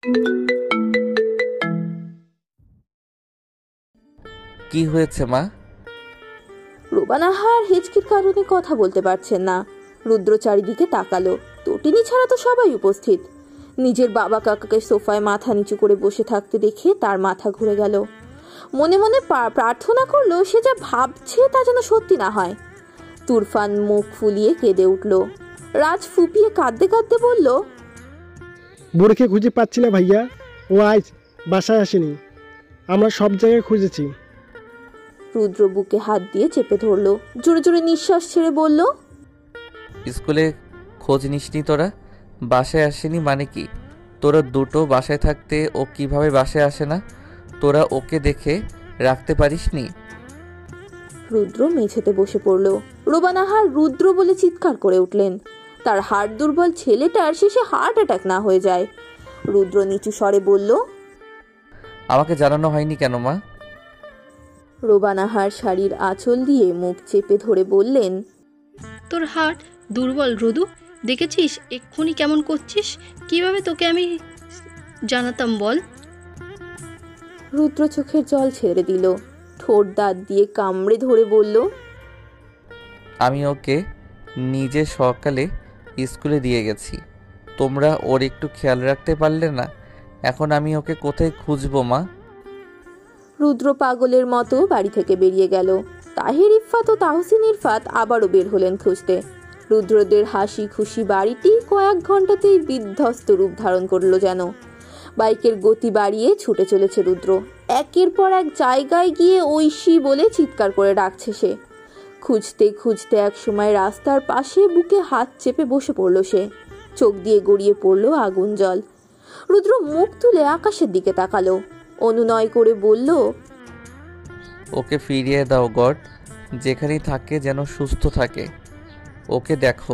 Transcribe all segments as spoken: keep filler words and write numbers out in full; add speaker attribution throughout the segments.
Speaker 1: কি হয়েছে মা?
Speaker 2: রোবানাহার হিচকির কারণে কথা বলতে পারছেন না। রুদ্র চারিদিকে তাকালো। তটিনী ছাড়া তো সবাই উপস্থিত। নিজের বাবা কাকাকে সোফায় মাথা নিচু করে বসে থাকতে দেখে তার মাথা ঘুরে গেল। মনে মনে প্রার্থনা করলো সে যা ভাবছে তা যেন সত্যি না হয়। তুরফান মুখ ফুলিয়ে কেঁদে উঠল। রাজ ফুপিয়ে কাঁদতে কাঁদতে বলল,
Speaker 3: বুড়িকে খুঁজে পাচ্ছি না ভাইয়া, ও আজ বাসায় আসেনি, আমরা সব জায়গায় খুঁজেছি।
Speaker 2: রুদ্র বুকে হাত দিয়ে চেপে ধরল, জোরে জোরে নিঃশ্বাস ছেড়ে বলল,
Speaker 1: স্কুলে খোঁজ নিসনি তোরা? বাসায় আসেনি মানে কি? তোরা দুটো বাসায় থাকতে ও কিভাবে বাসায় আসে না? তোরা ওকে দেখে রাখতে পারিসনি?
Speaker 2: রুদ্র মেঝেতে বসে পড়ল। রোবানাহার রুদ্র বলে চিৎকার করে উঠলেন। তার হাড় দুর্বল ছেলেটার শেষে হার্ট অ্যাটাক না হয়ে যায়। রুদ্র নিচু স্বরে বলল,
Speaker 1: আমাকে জানানো হয়নি কেন মা?
Speaker 2: রোবানাহার শাড়ির আঁচল দিয়ে মুখ চেপে ধরে বললেন,
Speaker 4: তোর হার্ট দুর্বল রুদু, দেখেছিস এক্ষুনি কেমন করছিস? কিভাবে তোকে আমি জানাতাম বল?
Speaker 2: রুদ্র চোখের জল ছেড়ে দিল। ঠোঁট দাঁত দিয়ে কামড়ে ধরে বলল,
Speaker 1: আমি ওকে নিজে সকালে স্কুলে দিয়ে গেছি, তোমরা ওর একটু খেয়াল রাখতে পারলে না? এখন আমি ওকে কোথায় খুঁজবো মা?
Speaker 2: রুদ্র পাগলের মতো বাড়ি থেকে বেরিয়ে গেল। তাহের ইফফাত ও তাহসিন ইরফাত আবারও বের হলেন খুঁজতে। রুদ্রদের হাসি খুশি বাড়িটি কয়েক ঘন্টাতেই বিধ্বস্ত রূপ ধারণ করলো যেন। বাইকের গতি বাড়িয়ে ছুটে চলেছে রুদ্র। একের পর এক জায়গায় গিয়ে ঐশী বলে চিৎকার করে ডাকছে সে। খুঁজতে খুঁজতে এক সময় রাস্তার পাশে বুকে হাত চেপে বসে পড়ল সে। চোখ দিয়ে গড়িয়ে পড়ল আগুন জল। রুদ্র মুখ তুলে আকাশের দিকে তাকালো, অনুনয় করে বলল,
Speaker 1: ওকে ফিরিয়ে দাও গড, যেখানেই থাকে যেন সুস্থ থাকে। ওকে দেখো,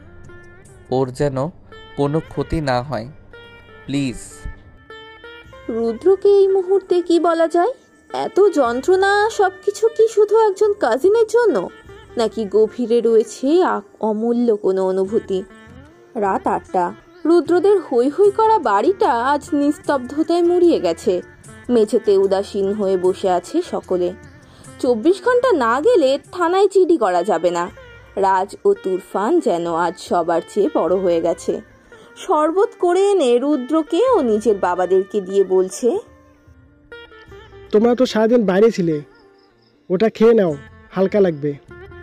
Speaker 1: ওর যেন কোনো ক্ষতি না হয়, প্লিজ।
Speaker 2: রুদ্রকে এই মুহূর্তে কি বলা যায়? এত যন্ত্রণা সবকিছু কি শুধু একজন কাজিনের জন্য, নাকি গভীরে রয়েছে অমূল্য কোনো অনুভূতি? রাত আটটা। রুদ্রদের হৈ হৈ করা বাড়িটা আজ নিস্তব্ধতায় মুড়িয়ে গেছে। মেঝেতে উদাসীন হয়ে বসে আছে সকলে। চব্বিশ ঘন্টা না গেলে থানায় চিঠি করা যাবে না। রাজ ও তুরফান যেন আজ সবার চেয়ে বড় হয়ে গেছে। শরবত করে এনে রুদ্রকে ও নিজের বাবাদেরকে দিয়ে বলছে,
Speaker 3: তোমরা তো সারাদিন বাইরে ছিলে, ওটা খেয়ে নাও, হালকা লাগবে।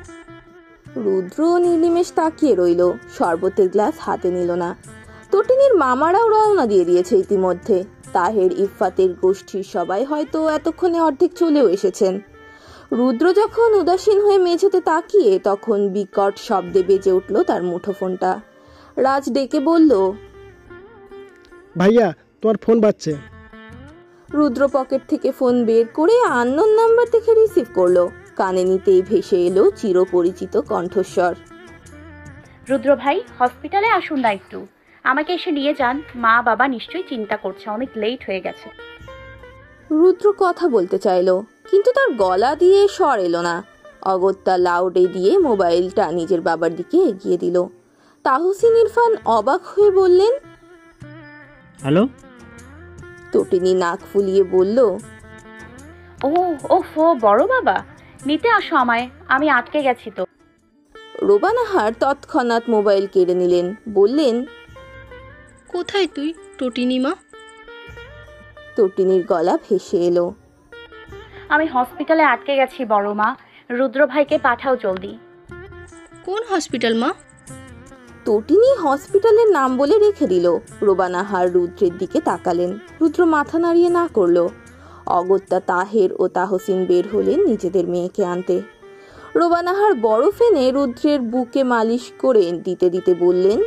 Speaker 2: রুদ্র নির্নিমেষ তাকিয়ে রইল, শরবতের গ্লাস হাতে নিল না। তটিনীর মামারাও রওনা দিয়ে দিয়েছে ইতিমধ্যে। তাহের ইফফাতের গোষ্ঠীর সবাই হয়তো এতক্ষণে অর্ধেক চলেও এসেছেন। রুদ্র যখন উদাসীন হয়ে মেঝেতে তাকিয়ে, তখন বিকট শব্দে বেজে উঠল তার মুঠোফোনটা। রাজ ডেকে বলল,
Speaker 3: ভাইয়া তোমার ফোন বাজছে।
Speaker 2: রুদ্র পকেট থেকে ফোন বের করে আননোন নাম্বার দেখে রিসিভ করলো। কানে নিতেই ভেসে এলো চিরপরিচিত কণ্ঠস্বর।
Speaker 5: রুদ্র ভাই, হসপিটালে আসুন না একটু, আমাকে এসে নিয়ে যান। মা বাবা নিশ্চয়ই চিন্তা করছে, অনেক লেট হয়ে গেছে।
Speaker 2: রুদ্র কথা বলতে চাইলো, কিন্তু তার গলা দিয়ে স্বর এলো না। অগত্যা লাউডে দিয়ে মোবাইলটা নিজের বাবার দিকে এগিয়ে দিল। তাহসিন ইরফান অবাক হয়ে বললেন,
Speaker 6: হ্যালো।
Speaker 2: তটিনী নাক ফুলিয়ে বলল,
Speaker 5: ও ও ফো বড় বাবা, নিতে আসো আমায়, আমি আটকে গেছি তো।
Speaker 2: রোবানাহার তৎক্ষণাৎ মোবাইল কেড়ে নিলেন, বললেন,
Speaker 4: কোথায় তুই টটিনি মা?
Speaker 2: তটিনীর গলা ভেসে এলো,
Speaker 5: আমি হসপিটালে আটকে গেছি বড় মা, রুদ্র ভাইকে পাঠাও জলদি।
Speaker 4: কোন হসপিটাল মা?
Speaker 2: তটিনী হসপিটালের নাম বলে রেখে দিল। রোবানাহার রুদ্রের দিকে তাকালেন। রুদ্র মাথা নাড়িয়ে না করলো। অগত্যা তাহের ও তাহসিন বের হলেন নিজেদের মেয়েকে আনতে। রোবানাহার বরফ এনে রুদ্রের বুকে মালিশ করে দিতে দিতে বললেন,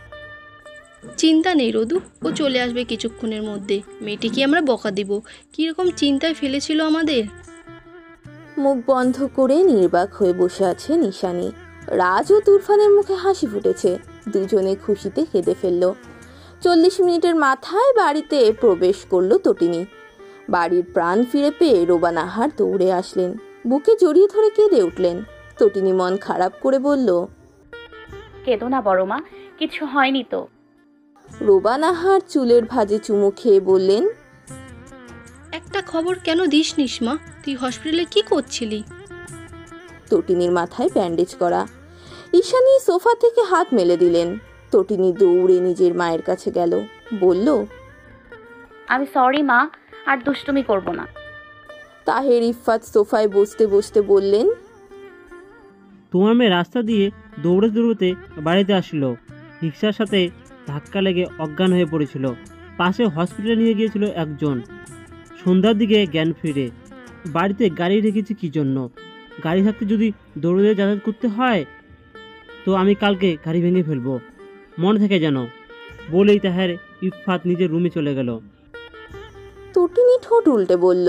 Speaker 4: চিন্তা নেই রদু, ও চলে আসবে কিছুক্ষণের মধ্যে। মেয়েটিকে আমরা বকা দিব, কিরকম চিন্তায় ফেলেছিল আমাদের।
Speaker 2: মুখ বন্ধ করে নির্বাক হয়ে বসে আছে নিশানি। রাজ ও তুরফানের মুখে হাসি ফুটেছে। দুজনে খুশিতে কেঁদে ফেলল। চল্লিশ মিনিটের মাথায় বাড়িতে প্রবেশ করলো তটিনী। বাড়ির প্রাণ ফিরে পেয়ে রোবানাহার দৌড়ে আসলেন, বুকে জড়িয়ে ধরে কেঁদে উঠলেন। তটিনী মন খারাপ করে বলল,
Speaker 5: কেঁদো না বড় মা, কিছু হয়নি তো।
Speaker 2: রোবানাহার চুলের ভাঁজে চুমু খেয়ে বললেন,
Speaker 4: একটা খবর কেন দিস নিস মা? তুই হসপিটালে কি করছিলি?
Speaker 2: তটিনীর মাথায় ব্যান্ডেজ করা। ঈশানী সোফা থেকে হাত মেলে দিলেন। তটিনী দৌড়ে নিজের মায়ের কাছে গেল, বলল,
Speaker 5: আমি সরি মা, আর দুষ্টুমি করব না।
Speaker 2: তাহের ইফফাত সোফায় বসতে বসতে বললেন,
Speaker 6: তোমার মেয়ে রাস্তা দিয়ে দৌড়ে দৌড়তে বাড়িতে আসলো, রিক্সার সাথে ধাক্কা লেগে অজ্ঞান হয়ে পড়েছিল। পাশে হসপিটালে নিয়ে গিয়েছিল একজন। সন্ধ্যার দিকে জ্ঞান ফিরে। বাড়িতে গাড়ি রেখেছি কী জন্য? গাড়ি থাকতে যদি দৌড়ে যাতায়াত করতে হয় তো আমি কালকে গাড়ি ভেঙে ফেলবো, মনে থাকে যেন। বলেই তাহের ইফফাত নিজের রুমে চলে গেল।
Speaker 2: তটিনী ঠোঁট উল্টে বলল,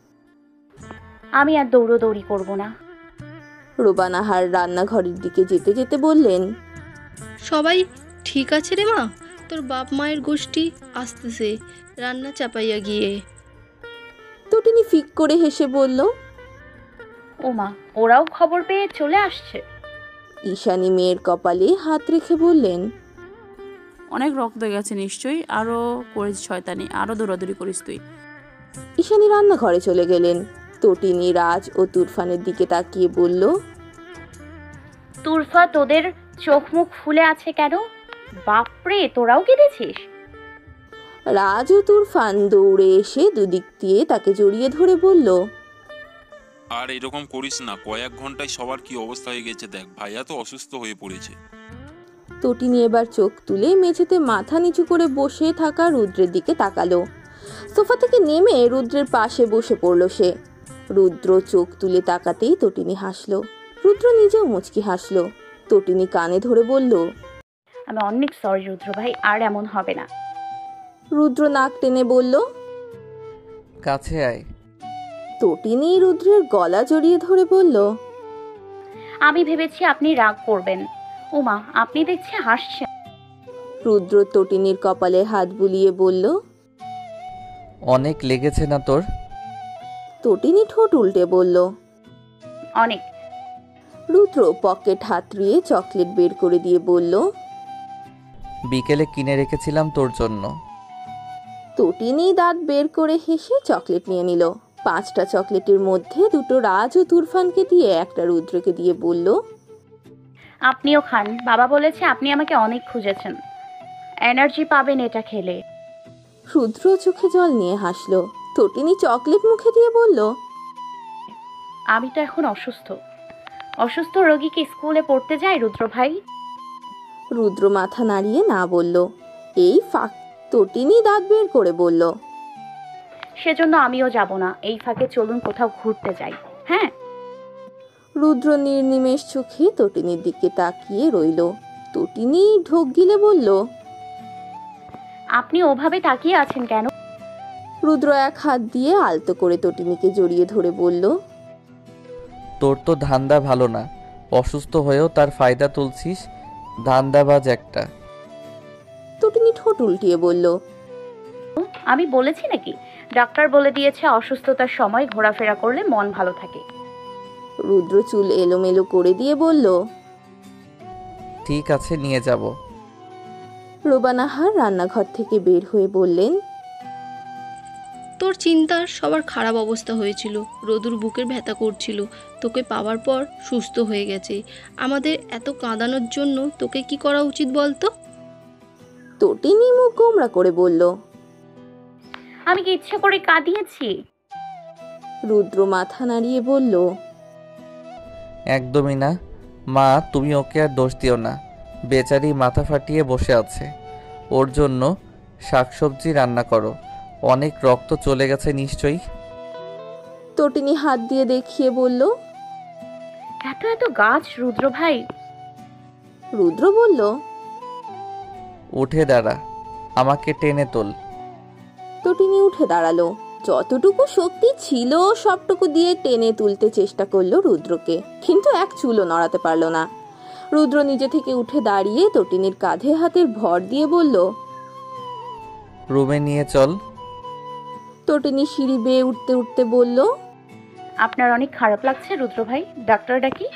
Speaker 5: আমি আর দৌড়োদৌড়ি করব না।
Speaker 2: রোবানাহার রান্নাঘরের দিকে যেতে যেতে বললেন,
Speaker 4: সবাই ঠিক আছে রে মা? তোর বাপ মায়ের গোষ্ঠী আসতেছে রান্না চাপাইয়া গিয়ে।
Speaker 2: তটিনী ফিক করে হেসে বলল,
Speaker 5: ও মা, ওরাও খবর পেয়ে চলে আসছে?
Speaker 2: ঈশানী মেয়ের কপালে হাত রেখে বললেন,
Speaker 7: অনেক রক্ত গেছে নিশ্চয়ই, আরও করিস শয়তানি, আরও দৌড়াদৌড়ি করিস তুই।
Speaker 2: ঈশানী রান্নাঘরে চলে গেলেন। তটিনী রাজ ও তুরফানের দিকে তাকিয়ে বলল,
Speaker 5: তুরফা, তোদের চোখ মুখ ফুলে আছে কেন? বাপরে, তোরাও কেঁদেছিস?
Speaker 2: রাজ ও তুরফান দৌড়ে এসে দুদিক দিয়ে তাকে জড়িয়ে ধরে বলল,
Speaker 8: আর এরকম করিস না, কয়েক ঘন্টায় সবার কি অবস্থা হয়ে গেছে দেখ, ভাইয়া তো অসুস্থ হয়ে পড়েছে।
Speaker 2: তটিনী এবার চোখ তুলে মেঝেতে মাথা নিচু করে বসে থাকা রুদ্রের দিকে তাকালো। সোফা থেকে নেমে রুদ্রের পাশে বসে পড়ল সে। রুদ্র চোখ তুলে তাকাতেই তটিনী হাসলো। রুদ্র নিজেও মুচকি হাসলো। তটিনী কানে ধরে বলল,
Speaker 5: আমি অনেক সরি রুদ্র ভাই, আর এমন হবে না।
Speaker 2: রুদ্র নাক টেনে বলল,
Speaker 1: কাছে আয়।
Speaker 2: তটিনী রুদ্রের গলা জড়িয়ে ধরে বলল,
Speaker 5: আমি ভেবেছি আপনি রাগ করবেন। উমা, আপনি দেখছি হাসছেন।
Speaker 2: রুদ্র তটিনীর কপালে হাত বুলিয়ে বলল,
Speaker 1: অনেক লেগেছে না তোর?
Speaker 2: তটিনী ঠোঁট উল্টে বলল,
Speaker 5: অনেক।
Speaker 2: রুদ্র পকেট হাতড়িয়ে চকলেট বের করে দিয়ে বলল,
Speaker 1: বিকেলে কিনে রেখেছিলাম তোর জন্য।
Speaker 2: তটিনী দাঁত বের করে হেসে চকলেট নিয়ে নিল। পাঁচটা চকলেটের মধ্যে দুটো রাজ ও তুরফানকে দিয়ে একটা রুদ্রকে দিয়ে বলল,
Speaker 5: আপনিও খান। বাবা বলেছে আপনি আমাকে অনেক খুঁজেছেন, এনার্জি পাবেন এটা খেলে।
Speaker 2: রুদ্র চোখে জল নিয়ে হাসলো। তটিনী চকলেট মুখে দিয়ে বলল,
Speaker 5: আমি তো এখন অসুস্থ। অসুস্থ রোগী কি স্কুলে পড়তে যায় রুদ্র ভাই?
Speaker 2: রুদ্র মাথা নাড়িয়ে না বলল। এই ফাঁক তটিনী দাঁত বের করে বলল,
Speaker 5: সেজন্য আমিও যাব না। এই ফাঁকে চলুন কোথাও ঘুরতে যাই। হ্যাঁ।
Speaker 2: রুদ্র নির্নিমেষ চোখে তটিনীর দিকে তাকিয়ে রইল। তটিনী ঢোক গিলে বলল,
Speaker 5: আপনি ওভাবে তাকিয়ে আছেন কেন?
Speaker 2: রুদ্র এক হাত দিয়ে আলতো করে তটিনীকে জড়িয়ে ধরে বলল,
Speaker 1: তোর তো ধান্দা ভালো না, অসুস্থ হয়েও তার ফায়দা তুলছিস, ধান্দাবাজ একটা।
Speaker 2: তটিনী ঠোঁট উল্টিয়ে বলল,
Speaker 5: আমি বলেছি নাকি? ডাক্তার বলে দিয়েছে অসুস্থতার সময় ঘোরাফেরা করলে মন ভালো থাকে।
Speaker 2: রুদ্র চুল এলোমেলো করে দিয়ে বলল,
Speaker 1: ঠিক আছে, নিয়ে যাব।
Speaker 2: রোবানাহার রান্নাঘর থেকে বের হয়ে বললেন,
Speaker 4: তোর চিন্তার সবার খারাপ অবস্থা হয়েছিল। রোদুর বুকের ব্যথা করছিল, তোকে পাওয়ার পর সুস্থ হয়ে গেছে। আমাদের এত কাঁদানোর জন্য তোকে কি করা উচিত বলতো?
Speaker 2: তটিনী মুখ গোমড়া করে বলল,
Speaker 5: আমি কি ইচ্ছে করে কাঁদিয়েছি?
Speaker 2: রুদ্র মাথা নাড়িয়ে বলল,
Speaker 1: একদমই না মা, তুমি ওকে আর দোষ দিও না। বেচারি মাথা ফাটিয়ে বসে আছে, ওর জন্য শাকসবজি রান্না করো। অনেক রক্ত চলে গেছে নিশ্চয়ই।
Speaker 2: তটিনী হাত দিয়ে দেখিয়ে বলল,
Speaker 5: এত এত গাছ রুদ্র ভাই।
Speaker 2: রুদ্র বলল,
Speaker 1: উঠে দাঁড়া, আমাকে টেনে তোল।
Speaker 2: তটিনী উঠে দাঁড়ালো। যতটুকু শক্তি ছিল সবটুকু দিয়ে টেনে তুলতে চেষ্টা করলো রুদ্রকে, কিন্তু এক চুলও নড়াতে পারল না। রুদ্র নিজে থেকে উঠে দাঁড়িয়ে তটিনীর কাঁধে হাতের ভর দিয়ে বলল,
Speaker 1: রুমে নিয়ে চল।
Speaker 2: তটিনী সিঁড়ি বেয়ে উঠতে উঠতে বলল,
Speaker 5: আপনার অনেক খারাপ লাগছে রুদ্র ভাই, ডাক্তার ডাকি?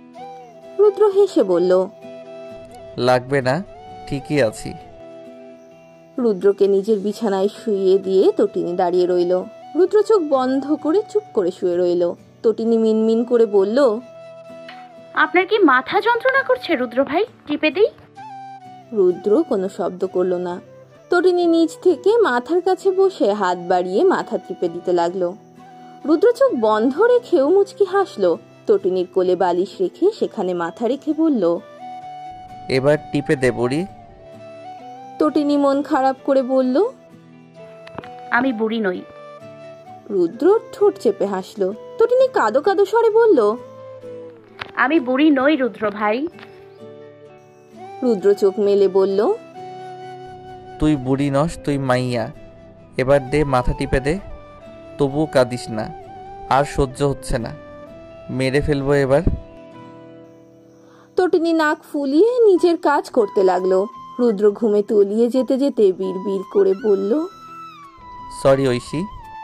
Speaker 2: রুদ্র হেসে বলল,
Speaker 1: লাগবে না, ঠিকই আছি।
Speaker 2: রুদ্রকে নিজের বিছানায় শুইয়ে দিয়ে তটিনী দাঁড়িয়ে রইল। রুদ্র চোখ বন্ধ করে চুপ করে শুয়ে রইল। তটিনী মিনমিন করে বলল,
Speaker 5: আপনার কি মাথা যন্ত্রণা করছে রুদ্র ভাই? টিপে দিই?
Speaker 2: রুদ্র কোনো শব্দ করল না। তটিনী নিচ থেকে মাথার কাছে বসে হাত বাড়িয়ে মাথা টিপে দিতে লাগলো। রুদ্র চোখ বন্ধ রেখেও মুচকি হাসলো। তটিনীর কোলে বালিশ রেখে সেখানে মাথা রেখে বলল,
Speaker 1: এবার টিপে দে বুড়ি।
Speaker 2: তটিনী মন খারাপ করে বলল,
Speaker 5: আমি বুড়ি নই।
Speaker 2: রুদ্র ঠোঁট চেপে হাসলো। তটিনী কাঁদো কাঁদো স্বরে বলল,
Speaker 5: আমি বুড়ি নই রুদ্র ভাই।
Speaker 2: রুদ্র চোখ মেলে বলল,
Speaker 1: তুই বুড়ি নস, তুই মাইয়া। এবার দে, মাথা টিপে দে। তবুও কাঁদিস না, আর সহ্য হচ্ছে না, মেরে ফেলবো এবার।
Speaker 2: তটিনী নাক ফুলিয়ে নিজের কাজ করতে লাগলো। রুদ্র ঘুমে তলিয়ে যেতে যেতে বিড় বিড় করে বলল,
Speaker 1: সরি ঐশী।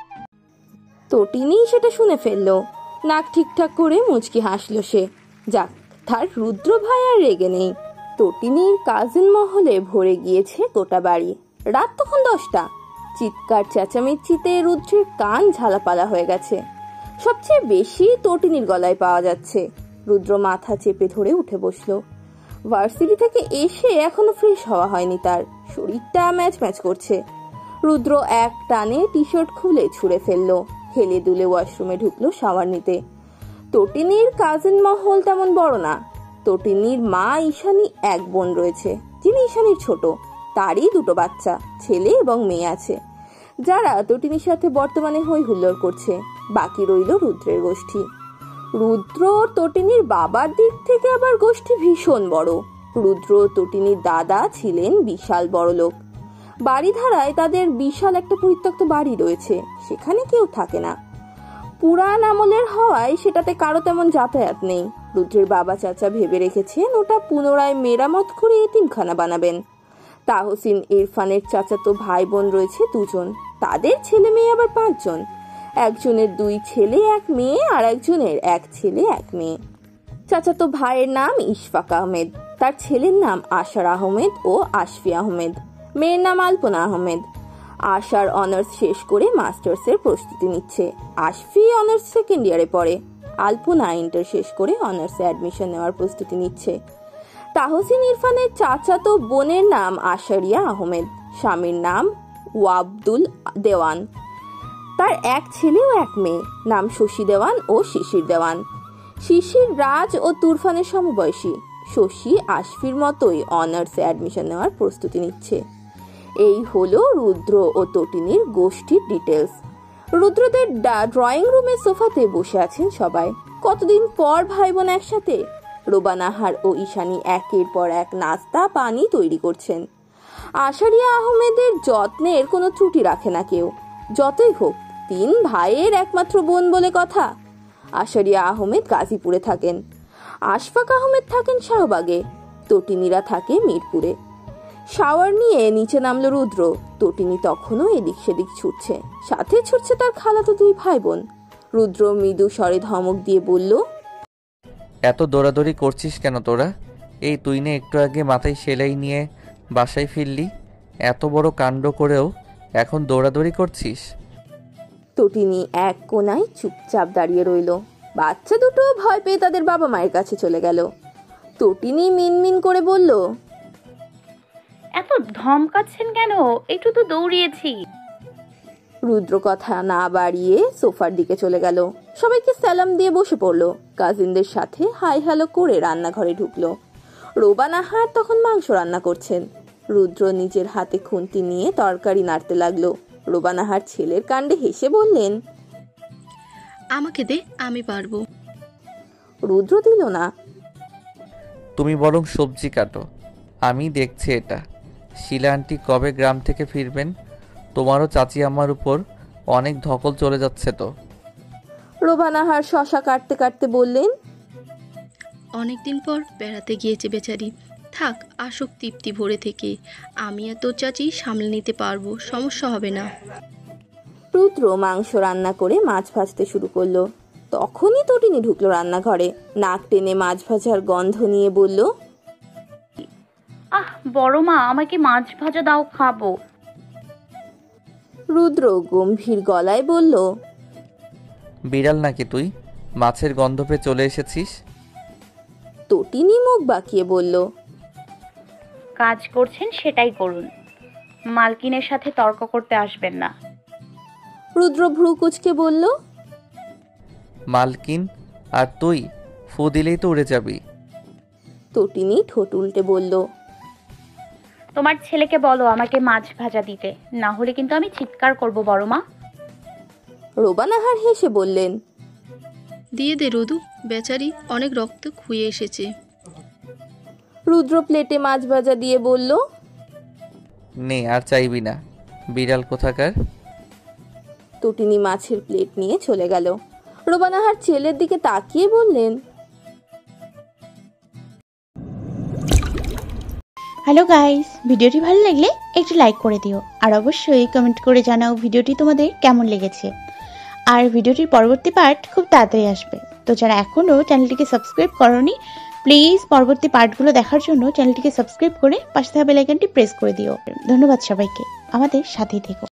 Speaker 2: তটিনী সেটা শুনে ফেললো। নাক ঠিকঠাক করে মুচকি হাসলো সে। যাক, তার রুদ্র ভাই আর রেগে নেই। তটিনীর কাজিন মহলে ভরে গিয়েছে গোটা বাড়ি। রাত তখন দশটা। চিৎকার চেঁচামেচিতে রুদ্রের কান ঝালাপালা হয়ে গেছে। সবচেয়ে বেশি তটিনীর গলায় পাওয়া যাচ্ছে। রুদ্র মাথা চেপে ধরে উঠে বসলো। ভার্সিটি থেকে এসে এখনো ফ্রেশ হওয়া হয়নি তার। শরীরটা ম্যাচ ম্যাচ করছে। রুদ্র এক টানে টি শার্ট খুলে ছুঁড়ে ফেললো। হেলে দুলে ওয়াশরুমে ঢুকলো শাওয়ার নিতে। তটিনীর কাজিন মহল তেমন বড় না। তটিনীর মা ঈশানী এক বোন রয়েছে, যিনি ঈশানীর ছোট। তারই দুটো বাচ্চা, ছেলে এবং মেয়ে আছে, যারা তটিনীর সাথে বর্তমানে হই হুল্লোড় করছে। বাকি রইল রুদ্রের গোষ্ঠী। রুদ্র তটিনীর বাবার দিক থেকে আবার গোষ্ঠী ভীষণ বড়। রুদ্র তটিনীর দাদা ছিলেন বিশাল বড় লোক। বাড়িধারায় তাদের বিশাল একটা পরিত্যক্ত বাড়ি রয়েছে, সেখানে কেউ থাকে না। পুরান আমলের হওয়ায় সেটাতে কারো তেমন যাতায়াত নেই। রুদ্রের বাবা চাচা ভেবে রেখেছেন ওটা পুনরায় মেরামত করে এতিমখানা বানাবেন। তাহসিন ইরফানের চাচাতো ভাই বোন রয়েছে দুজন, তাদের ছেলে মেয়ে আবার পাঁচজন। একজনের দুই ছেলে এক মেয়ে, আর একজনের এক ছেলে এক মেয়ে। চাচাতো ভাইয়ের নাম ইশফাক আহমেদ, তার ছেলের নাম আশার আহমেদ ও আশফি আহমেদ, মেয়ের নাম আলপনা আহমেদ। আশার অনার্স শেষ করে মাস্টার্সের প্রস্তুতি নিচ্ছে। আশফি অনার্স সেকেন্ড ইয়ারে পড়ে। আলপনা ইন্টার শেষ করে অনার্সে অ্যাডমিশন নেওয়ার প্রস্তুতি নিচ্ছে। তাহসিন ইরফানের চাচাতো বোনের নাম আশারিয়া আহমেদ, স্বামীর নাম ওয়াবদুল দেওয়ান। তার এক ছেলে ও এক মেয়ে, নাম শশী দেওয়ান ও শিশির দেওয়ান। শিশির রাজ ও তুরফানের সমবয়সী। শশী আশফির মতোই অনার্সে অ্যাডমিশন নেওয়ার প্রস্তুতি নিচ্ছে। এই হলো রুদ্র ও তটিনীর গোষ্ঠীর ডিটেলস। রুদ্রদের ড্রয়িং রুমের সোফাতে বসে আছেন সবাই। কতদিন পর ভাই বোন একসাথে। রোবানাহার ও ঈশানী একের পর এক নাস্তা পানি তৈরি করছেন। আশারিয়া আহমেদের যত্নের কোনো ত্রুটি রাখে না কেউ। যতই হোক, তিন ভাইয়ের একমাত্র বোন বলে কথা। আশারিয়া আহমেদ গাজীপুরে থাকেন, আশফাক আহমেদ থাকেন শাহবাগে, তটিনীরা থাকে মিরপুরে। শাওয়ার নিয়ে নিচে নামলো রুদ্র। তটিনী তখনও এদিক সেদিক ছুটছে, সাথে ছুটছে তার খালাতো দুই ভাই বোন। রুদ্র মৃদু স্বরে ধমক দিয়ে বলল,
Speaker 1: এত দৌড়াদৌড়ি করছিস কেন তোরা? এই তুই না একটু আগে মাথায় সেলাই নিয়ে বাসায় ফিরলি, এত বড় কাণ্ড করেও এখন দৌড়াদৌড়ি করছিস?
Speaker 2: তটিনী এক কোনায় চুপচাপ দাঁড়িয়ে রইল। বাচ্চা দুটো ভয় পেয়ে তাদের বাবা মায়ের কাছে চলে গেল। তটিনী মিনমিন করে বলল,
Speaker 5: এত ধমকাচ্ছেন কেন? একটু তো দৌড়িয়েছি।
Speaker 2: রুদ্র কথা না বাড়িয়ে সোফার দিকে চলে গেল। সবাইকে সালাম দিয়ে বসে পড়লো। কাজিনদের সাথে হাই হ্যালো করে রান্নাঘরে ঢুকলো। রোবানাহার তখন মাংস রান্না করছেন। রুদ্র নিজের হাতে খুন্তি নিয়ে তরকারি নাড়তে লাগলো। রোবানাহার ছেলের কাণ্ডে হেসে বললেন,
Speaker 4: আমাকে দে, আমি পারবো।
Speaker 2: রুদ্র দিল না।
Speaker 1: তুমি বরং সবজি কাটো, আমি দেখছি এটা। শিলা আন্টি কবে গ্রাম থেকে ফিরবেন? তোমারও চাচি আমার উপর অনেক ধকল চলে যাচ্ছে তো।
Speaker 2: রোবানাহার শশা কাটতে কাটতে বললেন,
Speaker 4: অনেকদিন পর বেড়াতে গিয়েছে বেচারি, থাক আসুক তৃপ্তি ভরে থেকে। আমি আর তোর চাচি সামলে নিতে পারবো, সমস্যা হবে না।
Speaker 2: রুদ্র মাংস রান্না করে মাছ ভাজতে শুরু করলো। তখনই তটিনী ঢুকলো রান্নাঘরে। নাক টেনে মাছ ভাজার গন্ধ নিয়ে বলল,
Speaker 5: আহ বড় মা, আমাকে মাছ ভাজা দাও, খাবো।
Speaker 2: রুদ্র গম্ভীর গলায় বলল,
Speaker 1: বিড়াল নাকি তুই? মাছের গন্ধ পেয়ে চলে এসেছিস?
Speaker 2: তটিনী মুখ বাঁকিয়ে বলল,
Speaker 5: কাজ করছেন সেটাই করুন, মালকিনের সাথে তর্ক করতে আসবেন না।
Speaker 2: রুদ্র ভ্রু কুচকে বলল,
Speaker 1: মালকিন আর তুই ফু দিলেই তো উড়ে যাবি।
Speaker 2: তটিনী ঠোঁট উল্টে বলল,
Speaker 5: তোমার ছেলেকে বলো আমাকে মাছ ভাজা দিতে, না হলে কিন্তু আমি চিৎকার করব বড় মা।
Speaker 2: রোবানাহার হেসে বললেন,
Speaker 4: দিয়ে দে রোদু, বেচারি অনেক রক্ত খুয়ে এসেছে।
Speaker 2: রুদ্র প্লেটে মাছ ভাজা দিয়ে বলল,
Speaker 1: নে আর চাইবি না, বিড়াল কোথাকার।
Speaker 2: তটিনী মাছের প্লেট নিয়ে চলে গেল। রোবানাহার ছেলের দিকে তাকিয়ে বললেন,
Speaker 9: হ্যালো গাইস, ভিডিওটি ভালো লাগলে একটু লাইক করে দিও আর অবশ্যই কমেন্ট করে জানাও ভিডিওটি তোমাদের কেমন লেগেছে। আর ভিডিওটির পরবর্তী পার্ট খুব তাড়াতাড়ি আসবে, তো যারা এখনও চ্যানেলটিকে সাবস্ক্রাইব করোনি প্লিজ পরবর্তী পার্টগুলো দেখার জন্য চ্যানেলটিকে সাবস্ক্রাইব করে পাশে থাকা বেল আইকনটি প্রেস করে দিও। ধন্যবাদ সবাইকে, আমাদের সাথেই থেকো।